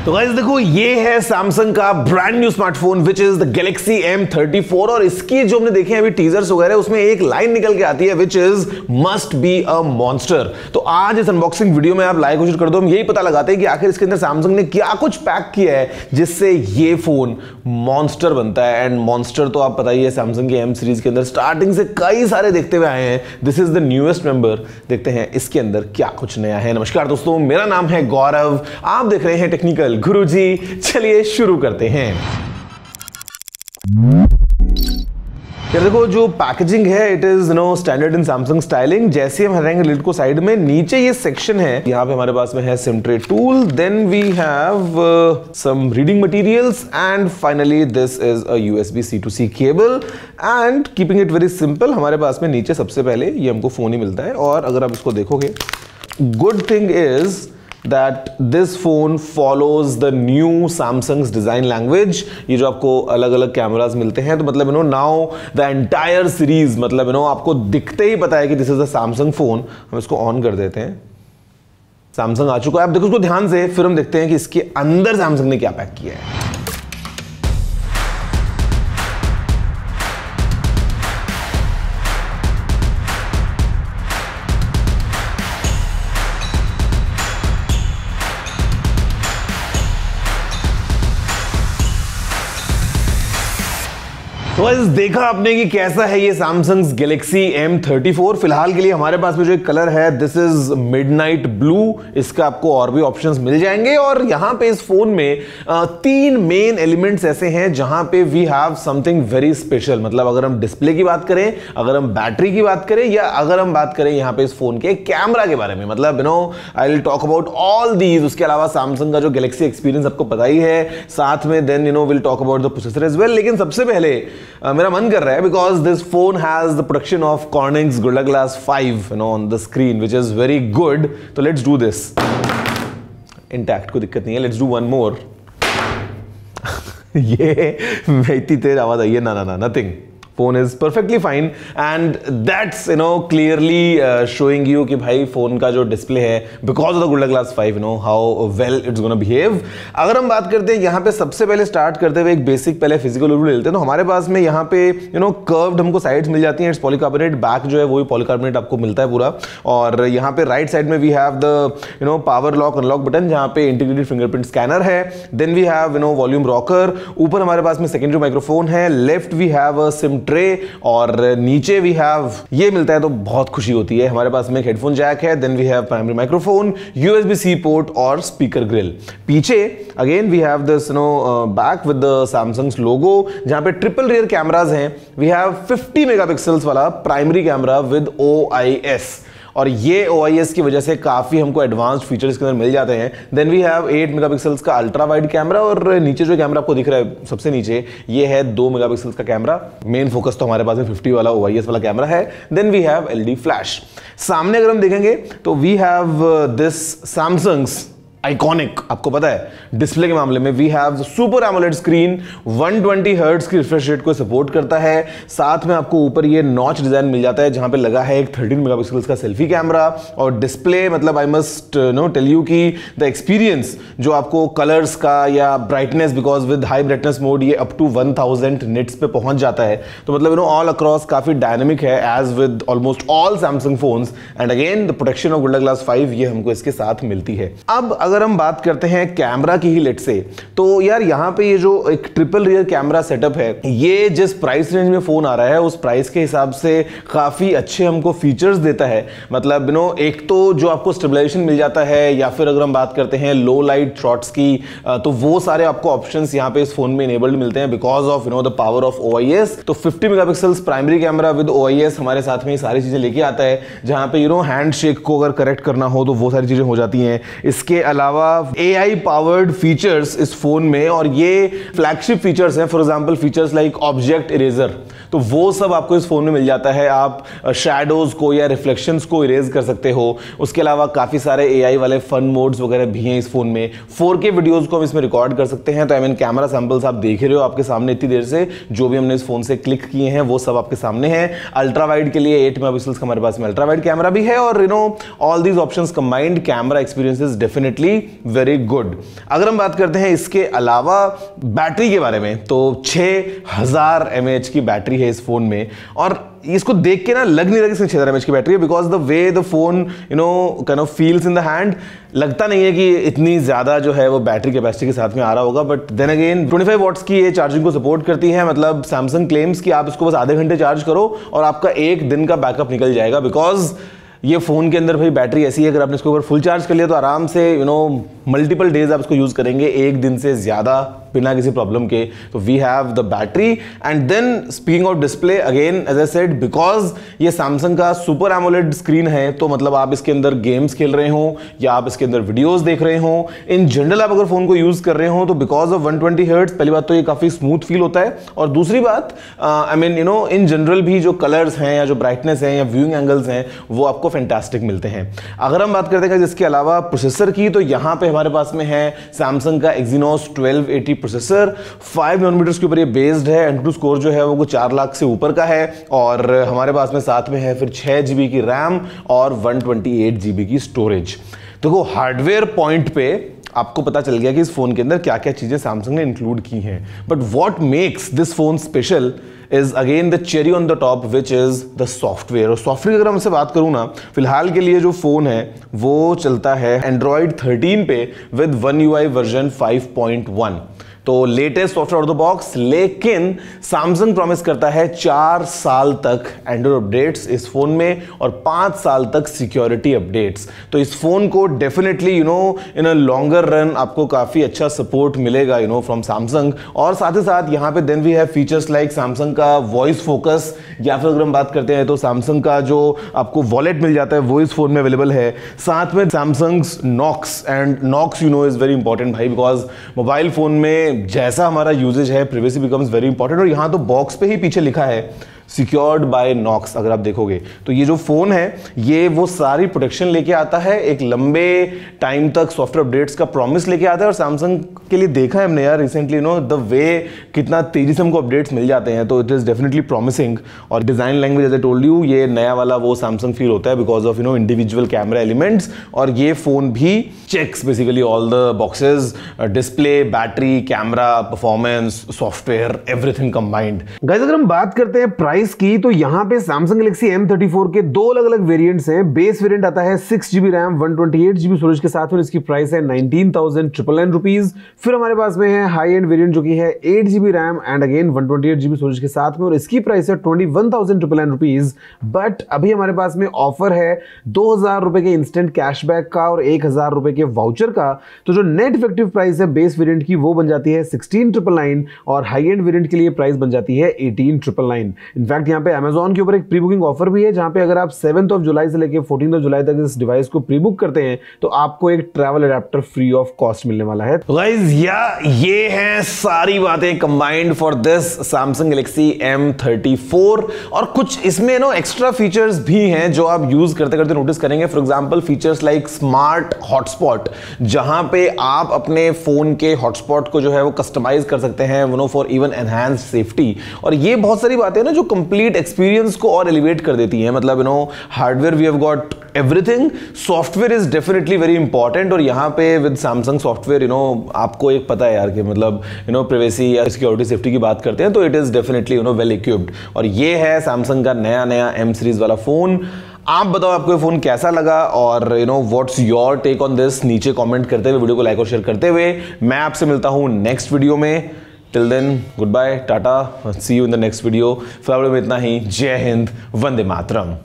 तो गाइस देखो, ये है सैमसंग का brand new smartphone which is the Galaxy M34 और इसकी जो हमने देखे हैं अभी टीजर्स वगैरह, उसमें एक लाइन निकल के आती है which is must be a monster. तो आज इस अनबॉक्सिंग वीडियो में आप लाइक कोशिश कर दो, हम यही पता लगाते हैं कि आखिर इसके अंदर सैमसंग ने क्या कुछ पैक किया है जिससे ये फोन मॉन्स्टर बनता है। एंड मॉन्स्टर तो आप पता ही है सैमसंग की M सीरीज के अंदर स्टार्टिंग से कई सारे देखते हुए आए हैं। This is the newest member. देखते हैं इसके अंदर क्या कुछ नया है। नमस्कार दोस्तों, मेरा नाम है गौरव, आप देख रहे हैं टेक्निकल गुरुजी। चलिए शुरू करते हैं। यार देखो, जो पैकेजिंग है it is standard in Samsung styling. जैसे हम हटाएंगे लिड को साइड में, नीचे ये सेक्शन है, यहाँ पे हमारे पास में है SIM tray tool, then we have some reading materials and finally this is a USB C2C cable. And keeping it very simple, हमारे पास में नीचे सबसे पहले ये हमको फोन ही मिलता है। और अगर आप इसको देखोगे, good thing is that this phone follows the new Samsung's design language। ये जो आपको अलग अलग कैमरास मिलते हैं, तो मतलब now the entire series, मतलब आपको दिखते ही पता है कि this is a Samsung phone। हम इसको ऑन कर देते हैं, Samsung आ चुका है। आप देखो इसको ध्यान से, फिर हम देखते हैं कि इसके अंदर Samsung ने क्या पैक किया है। तो गाइस देखा आपने कि कैसा है ये सैमसंग गैलेक्सी M34। फिलहाल के लिए हमारे पास में जो एक कलर है दिस इज मिडनाइट ब्लू। इसका आपको और भी ऑप्शंस मिल जाएंगे। और यहां पे इस फोन में तीन मेन एलिमेंट्स ऐसे हैं जहां पे we have something very special. मतलब अगर हम डिस्प्ले की बात करें, अगर हम बैटरी की बात करें, या अगर हम बात करें यहां पे इस फोन के कैमरा के बारे में, मतलब I will talk about all these. उसके अलावा सैमसंग का जो गैलेक्सी एक्सपीरियंस आपको पता ही है, साथ में then will talk about the processor as well. लेकिन सबसे पहले मेरा मन कर रहा है, because this phone has the production of Corning's Gorilla Glass 5 on the screen which is very good. तो लेट्स डू दिस। इंटैक्ट, कोई दिक्कत नहीं है, लेट्स डू वन मोर। ये इतनी तेज आवाज आई है, ना nothing, phone is perfectly fine and that's clearly showing you कि भाई फोन का जो डिस्प्ले है because of the Gorilla Glass 5 how well it's gonna behave. अगर हम बात करते हैं यहाँ पे, सबसे पहले स्टार्ट करते हुए एक बेसिक पहले फिजिकल ओवरव्यू लेते हैं। तो हमारे पास में यहाँ पे कर्व्ड हमको साइड्स मिल जाती हैं। इट्स पॉलीकार्बोनेट, बैक जो है वो भी पॉलीकार्बोनेट आपको मिलता है पूरा। और यहाँ पे राइट साइड में we have the power lock unlock button, जहाँ पे इंटीग्रेटेड फिंगरप्रिंट स्कैनर है। Then we have volume rocker. ऊपर हमारे पास में सेकेंडरी माइक्रोफोन है। Left we have a SIM tray और नीचे वी हैव ये मिलता है, तो बहुत खुशी होती है। हमारे पास में एक हेडफोन जैक है। Then we have primary microphone, USB-C port और स्पीकर ग्रिल। पीछे again we have this back with the Samsung logo, जहां पे ट्रिपल रियर कैमरास हैं। वी हैव 50 मेगापिक्सल्स वाला प्राइमरी कैमरा विद OIS, और ये OIS की वजह से काफी हमको एडवांस्ड फीचर्स के अंदर मिल जाते हैं। देन वी हैव 8 मेगापिक्सल्स का अल्ट्रा वाइड कैमरा, और नीचे जो कैमरा आपको दिख रहा है सबसे नीचे, ये है 2 मेगापिक्सल्स का कैमरा। मेन फोकस तो हमारे पास में 50 वाला OIS वाला कैमरा है। Then we have LED flash. सामने अगर हम देखेंगे तो we have this Samsung's iconic, आपको पता है डिस्प्ले के मामले में we have super AMOLED screen, 120 hertz की रिफ्रेश रेट को सपोर्ट करता है। साथ में आपको ऊपर ये नॉच डिजाइन मिल जाता है, जहां पे लगा है एक 13 मेगापिक्सल्स का सेल्फी कैमरा। और डिस्प्ले, मतलब आई मस्ट टेल यू कि द एक्सपीरियंस जो आपको कलर्स का या brightness, because with high brightness mode ये अप टू 1000 निट्स पे पहुंच जाता है। तो मतलब ऑल अक्रॉस काफी डायनेमिक है as with almost all Samsung phones. And again the protection of Gorilla Glass 5 ये हमको इसके साथ मिलती है। अब अगर हम बात करते हैं कैमरा की ही लेट से, तो यार यहाँ पे ये जो एक ट्रिपल रियर कैमरा सेटअप है, ये जिस प्राइस रेंज में फोन आ रहा है उस प्राइस के हिसाब से काफी अच्छे हमको फीचर्स देता है। मतलब एक तो जो आपको स्टेबलाइजेशन मिल जाता है, या फिर अगर हम बात करते हैं लो लाइट शॉट्स की, तो वो सारे आपको ऑप्शंस यहाँ पे इस फोन में इनेबल्ड मिलते हैं because of the power of OIS। तो 50 megapixels primary camera with OIS हमारे साथ में ये सारी चीजें लेके आता है, जहां पे हैंड शेक को अगर करेक्ट करना हो तो वो सारी चीजें हो जाती हैं। इसके अलावा AI पावर्ड फीचर्स इस फोन में, और ये फ्लैगशिप फीचर्स हैं। For example features like object eraser, तो वो सब आपको इस फोन में मिल जाता है। आप शैडोज को या रिफ्लेक्शंस को इरेज कर सकते हो। उसके अलावा काफी सारे AI वाले फन मोड्स वगैरह भी हैं इस फोन में। 4K वीडियोस को हम इसमें रिकॉर्ड कर सकते हैं। तो आई मीन कैमरा सैंपल्स आप देख रहे हो आपके सामने इतनी देर से, जो भी हमने इस फोन से क्लिक किए हैं वो सब आपके सामने है। अल्ट्रा वाइड के लिए 8 मेगापिक्सल्स का हमारे पास में अल्ट्रा वाइड कैमरा भी है, और all these options combined camera experience is definitely definitely very good. अगर हम बात करते हैं इसके अलावा बैटरी के बारे में, तो 6000 mAh की बैटरी है इस फोन में, और इसको देख के ना लग नहीं रहा कि इसमें 6000 mAh की बैटरी है, because the way the phone kind of feels in the hand, लगता नहीं है कि इतनी ज्यादा जो है वो बैटरी कैपेसिटी के साथ में आ रहा होगा। बट देन अगेन 25 वॉट्स की ये चार्जिंग को सपोर्ट करती है, मतलब सैमसंग क्लेम्स कि आप इसको बस आधे घंटे चार्ज करो और आपका एक दिन का बैकअप निकल जाएगा, बिकॉज ये फोन के अंदर भाई बैटरी ऐसी है, अगर आपने इसको फुल चार्ज कर लिया तो आराम से मल्टीपल डेज आप इसको यूज करेंगे, एक दिन से ज्यादा बिना किसी प्रॉब्लम के। तो we have the battery and then speaking of display, again as I said, because ये सैमसंग का सुपर एमोलेड स्क्रीन है, तो मतलब आप इसके अंदर गेम्स खेल रहे हो या आप इसके अंदर वीडियोस देख रहे हो, इन जनरल आप अगर फोन को यूज कर रहे हो तो बिकॉज ऑफ 120 हर्ट्ज, पहली बात तो ये काफी स्मूथ फील होता है, और दूसरी बात आई मीन इन जनरल भी जो कलर्स हैं या जो ब्राइटनेस है या व्यूइंग एंगल्स हैं वो आपको फैंटास्टिक मिलते हैं। अगर हम बात करते हैं इसके अलावा प्रोसेसर की, तो यहां पे हमारे पास में है सैमसंग का Exynos 1280 प्रोसेसर, 5 नैनोमीटर के ऊपर ये बेस्ड है, एंटू स्कोर जो है वो 4 लाख से ऊपर का है, और हमारे पास में साथ में है फिर 6 GB की रैम और 128 GB की स्टोरेज। देखो हार्डवेयर पॉइंट पे आपको पता चल गया कि इस फोन के अंदर क्या क्या चीजें सैमसंग ने इंक्लूड की हैं, but what makes this phone special is again the cherry on the top, which is the software. और सॉफ्टवेयर अगर हमसे बात करूं ना, फिलहाल के लिए जो फोन है वो चलता है एंड्रॉइड 13 पे विद One UI वर्जन 5.1, तो latest software out of the box, लेकिन सैमसंग प्रॉमिस करता है 4 साल तक एंड्रॉइड अपडेट्स इस फोन में और 5 साल तक सिक्योरिटी अपडेट्स। तो इस फोन को definitely in a longer run आपको काफी अच्छा सपोर्ट मिलेगा फ्रॉम सैमसंग। और साथ ही साथ यहाँ पे then we have features like Samsung का वॉइस फोकस, या फिर अगर हम बात करते हैं तो सैमसंग का जो आपको वॉलेट मिल जाता है वो इस फोन में अवेलेबल है। साथ में Samsung Knox, and Knox is very important भाई, बिकॉज मोबाइल फोन में जैसा हमारा यूजेज है, प्रिवेसी बिकम्स वेरी इंपॉर्टेंट, और यहां तो बॉक्स पे ही पीछे लिखा है सिक्योर्ड बाय नॉक्स। अगर आप देखोगे तो ये जो फोन है ये वो सारी प्रोटेक्शन लेके आता है, एक लंबे टाइम तक सॉफ्टवेयर अपडेट्स का प्रॉमिस लेके आता है, और सैमसंग के लिए देखा है हमने यार रिसेंटली द वे कितना तेजी से हमको अपडेट्स मिल जाते हैं, तो इट इज डेफिनेटली प्रॉमिसिंग। और design language as I told you, ये नया वाला वो सैमसंग फील होता है because of individual camera elements, और ये फोन भी checks basically all the boxes, display, battery, camera, performance, software, everything combined. Guys अगर हम बात करते हैं प्राइस की, तो यहां पे Samsung Galaxy M34 के दो अलग अलग वेरिएंट्स हैं। बेस वेरिएंट आता है 6GB रैम 128 GB स्टोरेज के साथ, और इसकी प्राइस है 19,999 रुपीज। फिर हमारे पास में है हाई एंड वेरिएंट जो कि है 8GB RAM and again 128 GB storage के साथ में, और इसकी प्राइस है 21,999 रुपीज। बट अभी हमारे पास में ऑफर है 2,000 रुपए के इंस्टेंट कैशबैक का और 1,000 रुपए के वाउचर का, तो जो नेट इफेक्टिव प्राइस है बेस वेरिएंट की वो बन जाती है 16,999, और हाई एंड वेरिएंट के लिए प्राइस बन जाती है 18,999। इनफैक्ट यहाँ पे Amazon के ऊपर एक प्री बुकिंग ऑफर भी है, जहां पे अगर आप 7 जुलाई से लेकर 14 जुलाई तक इस डिवाइस को प्री बुक करते हैं तो आपको एक travel adapter free of cost मिलने वाला है। गाइस ये हैं सारी बातें combined for this Samsung Galaxy M34, और कुछ इसमें एक्स्ट्रा फीचर्स भी हैं जो आप यूज करते करते नोटिस करेंगे। For example features like smart hotspot, जहां पे आप अपने फोन के हॉटस्पॉट को जो है वो कस्टमाइज कर सकते हैं फॉर इवन एनहांस्ड सेफ्टी। और ये बहुत सारी बातें ना जो कंप्लीट एक्सपीरियंस को और एलिवेट कर देती है, मतलब hardware we have got everything, software is definitely very important. और यहाँ पे विद सैमसंग सॉफ्टवेयर आपको एक पता है यार कि मतलब प्राइवेसी या सिक्योरिटी सेफ्टी की बात करते हैं तो it is definitely well equipped. और ये है सैमसंग का नया M सीरीज वाला फोन। आप बताओ आपको ये फोन कैसा लगा, और what's your take on this, नीचे कमेंट करते हुए, वीडियो को लाइक और शेयर करते हुए। मैं आपसे मिलता हूं नेक्स्ट वीडियो में। Till then good bye, tata, see you in the next video. फिलहाल में इतना ही। जय हिंद, वंदे मातरम।